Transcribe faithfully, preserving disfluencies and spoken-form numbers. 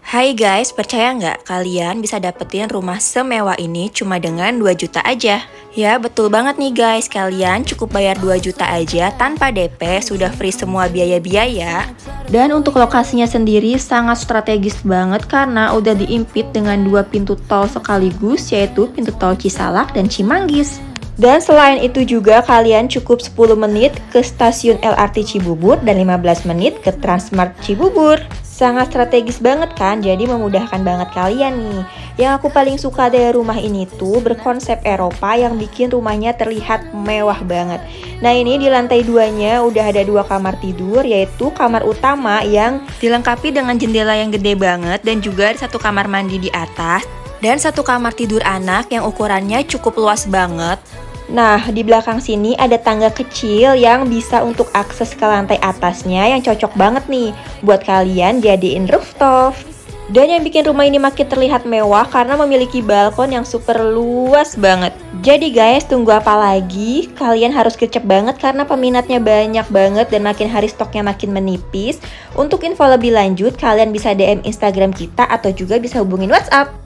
Hai guys, percaya nggak kalian bisa dapetin rumah semewah ini cuma dengan dua juta aja? Ya betul banget nih guys, kalian cukup bayar dua juta aja tanpa D P, sudah free semua biaya-biaya. Dan untuk lokasinya sendiri sangat strategis banget karena udah diimpit dengan dua pintu tol sekaligus, yaitu pintu tol Cisalak dan Cimanggis. Dan selain itu juga kalian cukup sepuluh menit ke stasiun L R T Cibubur dan lima belas menit ke Transmart Cibubur. Sangat strategis banget kan, jadi memudahkan banget kalian nih. Yang aku paling suka dari rumah ini tuh berkonsep Eropa yang bikin rumahnya terlihat mewah banget. Nah ini di lantai duanya udah ada dua kamar tidur, yaitu kamar utama yang dilengkapi dengan jendela yang gede banget dan juga ada satu kamar mandi di atas. Dan satu kamar tidur anak yang ukurannya cukup luas banget. Nah, di belakang sini ada tangga kecil yang bisa untuk akses ke lantai atasnya yang cocok banget nih buat kalian jadiin rooftop. Dan yang bikin rumah ini makin terlihat mewah karena memiliki balkon yang super luas banget. Jadi guys, tunggu apa lagi? Kalian harus gercep banget karena peminatnya banyak banget dan makin hari stoknya makin menipis. Untuk info lebih lanjut, kalian bisa D M Instagram kita atau juga bisa hubungin WhatsApp.